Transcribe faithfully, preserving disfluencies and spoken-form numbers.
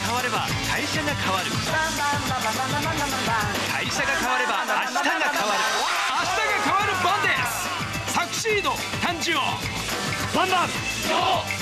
変われば会社が変わる。会社が変われば明日が変わる。明日が変わる番です。サクシード誕生。バンバン